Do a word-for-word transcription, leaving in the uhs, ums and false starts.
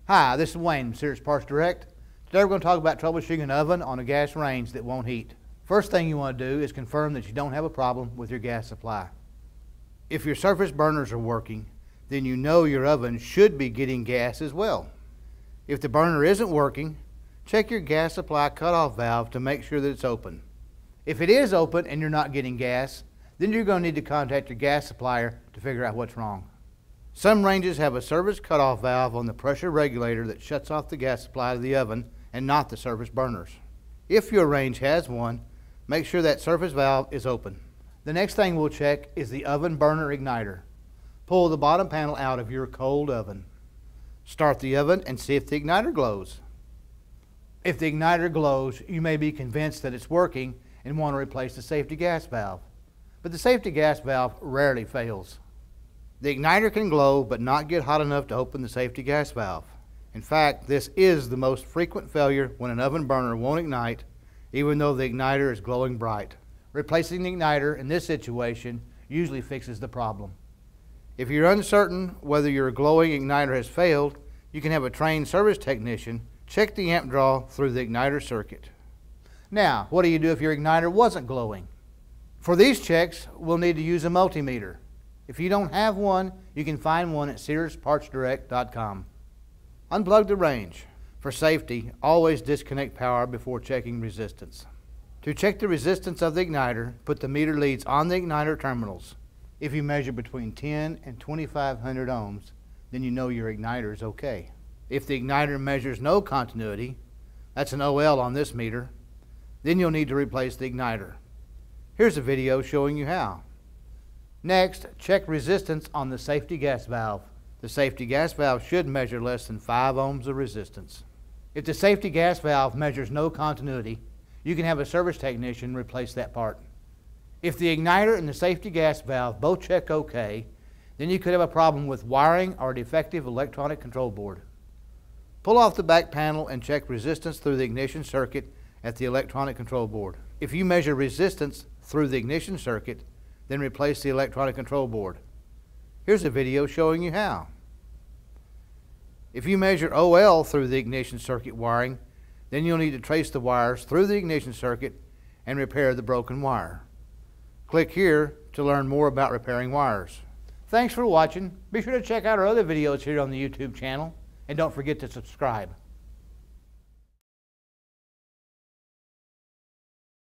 Hi, this is Wayne from Sears PartsDirect. Today we're going to talk about troubleshooting an oven on a gas range that won't heat. First thing you want to do is confirm that you don't have a problem with your gas supply. If your surface burners are working, then you know your oven should be getting gas as well. If the burner isn't working, check your gas supply cutoff valve to make sure that it's open. If it is open and you're not getting gas, then you're going to need to contact your gas supplier to figure out what's wrong. Some ranges have a service cutoff valve on the pressure regulator that shuts off the gas supply to the oven and not the surface burners. If your range has one, make sure that surface valve is open. The next thing we'll check is the oven burner igniter. Pull the bottom panel out of your cold oven. Start the oven and see if the igniter glows. If the igniter glows, you may be convinced that it's working and want to replace the safety gas valve. But the safety gas valve rarely fails. The igniter can glow but not get hot enough to open the safety gas valve. In fact, this is the most frequent failure when an oven burner won't ignite, even though the igniter is glowing bright. Replacing the igniter in this situation usually fixes the problem. If you're uncertain whether your glowing igniter has failed, you can have a trained service technician check the amp draw through the igniter circuit. Now, what do you do if your igniter wasn't glowing? For these checks, we'll need to use a multimeter. If you don't have one, you can find one at Sears Parts Direct dot com. Unplug the range. For safety, always disconnect power before checking resistance. To check the resistance of the igniter, put the meter leads on the igniter terminals. If you measure between ten and twenty-five hundred ohms, then you know your igniter is okay. If the igniter measures no continuity, that's an O L on this meter, then you'll need to replace the igniter. Here's a video showing you how. Next, check resistance on the safety gas valve. The safety gas valve should measure less than five ohms of resistance. If the safety gas valve measures no continuity, you can have a service technician replace that part. If the igniter and the safety gas valve both check okay, then you could have a problem with wiring or a defective electronic control board. Pull off the back panel and check resistance through the ignition circuit at the electronic control board. If you measure resistance through the ignition circuit, then replace the electronic control board. Here's a video showing you how. If you measure O L through the ignition circuit wiring, then you'll need to trace the wires through the ignition circuit and repair the broken wire. Click here to learn more about repairing wires. Thanks for watching. Be sure to check out our other videos here on the YouTube channel, and don't forget to subscribe.